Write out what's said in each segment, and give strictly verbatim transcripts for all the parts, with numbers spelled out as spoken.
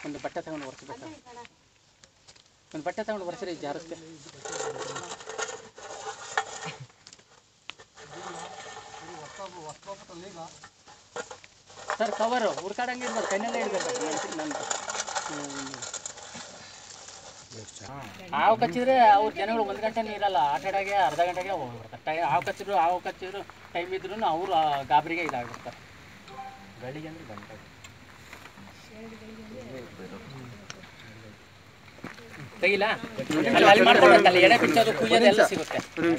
ಒಂದು ಬಟ್ಟೆ ತಗೊಂಡು ಒರೆಸ್ಬೇಕು. ಒಂದು ಬಟ್ಟೆ ತಗೊಂಡು ಒರೆಸ್ರಿ ಜಾರಸ್ತೆ. ಸರ್ ಕವರು ಹುಡ್ಕಾಡಂಗೆ ಇರ್ಬೋದು, ಕೈನಲ್ಲೇ ಇರ್ಬೇಕು. ನನ್ನ ಹಾವು ಕಚ್ಚಿದ್ರೆ ಅವ್ರ ಜನಗಳು ಒಂದು ಗಂಟೆ ನೀರಲ್ಲ, ಆಟ ಆಡೋಕ್ಕೆ ಅರ್ಧ ಗಂಟೆಗೆ ಹೋಗ್ಬಿಡ್ತಾರೆ. ಹಾವು ಕಚ್ಚಿದ್ರು ಹಾವು ಕಚ್ಚಿದ್ರು ಟೈಮ್ ಇದ್ರೂ ಅವರು ಗಾಬರಿಗೆ ಇದಾಗ್ಬಿಡ್ತಾರೆ. ಗಳಿಗೆ ಅಂದ್ರೆ ಗಂಟೆ ತೆಗಿಲ್ಲ ಅಲ್ಲಿ ಮಾಡ್ಕೊಬೇಕಲ್ಲ, ಎಡೆ ಬಿಚ್ಚೋದು ಕುಯ್ಯೋದು ಎಲ್ಲ ಸಿಗುತ್ತೆ.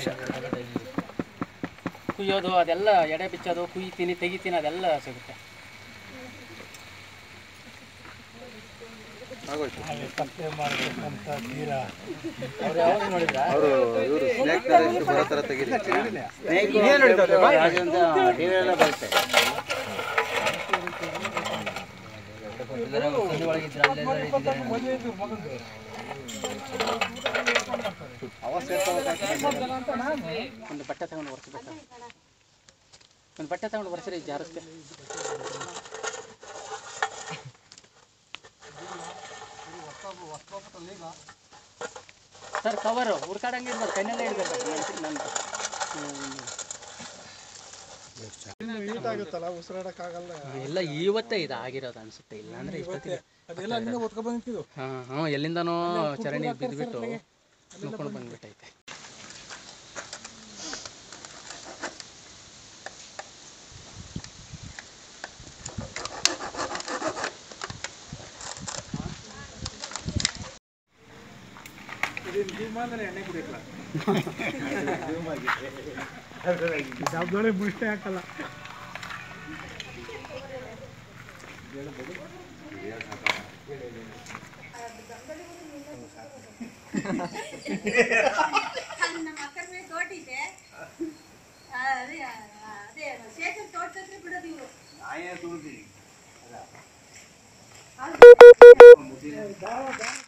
ಕುಯ್ಯೋದು ಅದೆಲ್ಲ ಎಡೆ ಬಿಚ್ಚೋದು ಕುಯ್ತೀನಿ ತೆಗಿತೀನಿ ಅದೆಲ್ಲ ಸಿಗುತ್ತೆ. ಒಂದು ಬಟ್ಟೆ ತಗೊಂಡು ಒರೆಸ್ಬೇಕು. ಒಂದು ಬಟ್ಟೆ ತಗೊಂಡು ಒರೆಸ್ರಿ ಜಾರಸ್ತೆ. ಸರ್ ಕವರು ಹುಡ್ಕಾಡಂಗೆ ಇರ್ಬೋದು, ಕೈನಲ್ಲೇ ಇರ್ಬೇಕು. ನನ್ನ ಎಲ್ಲ ಇವತ್ತೇ ಇದು ಆಗಿರೋದು ಅನ್ಸುತ್ತೆ, ಇಲ್ಲ ಅಂದ್ರೆ ಇಷ್ಟೊತ್ತಿಗೆ ಹಾಂ ಹಾಂ ಎಲ್ಲಿಂದನೋ ಚರಂಡಿ ಬಿದ್ದುಬಿಟ್ಟು ನೋಡ್ಕೊಂಡು ಬಂದ್ಬಿಟ್ಟೈತೆ. ಜಾಬ್ದೊಳಗೆ ಬುಷ್ಟೇ ಹಾಕಲ್ಲ. ನಮ್ಮ ಅಕ್ಕನ ಮೇಲೆ ತೋಟಿದೆ, ಅದೇ ಅದೇ ಶೇಖರ್ ತೋಟಕ್ಕೆ ಬಿಡೋದು ಇವರು.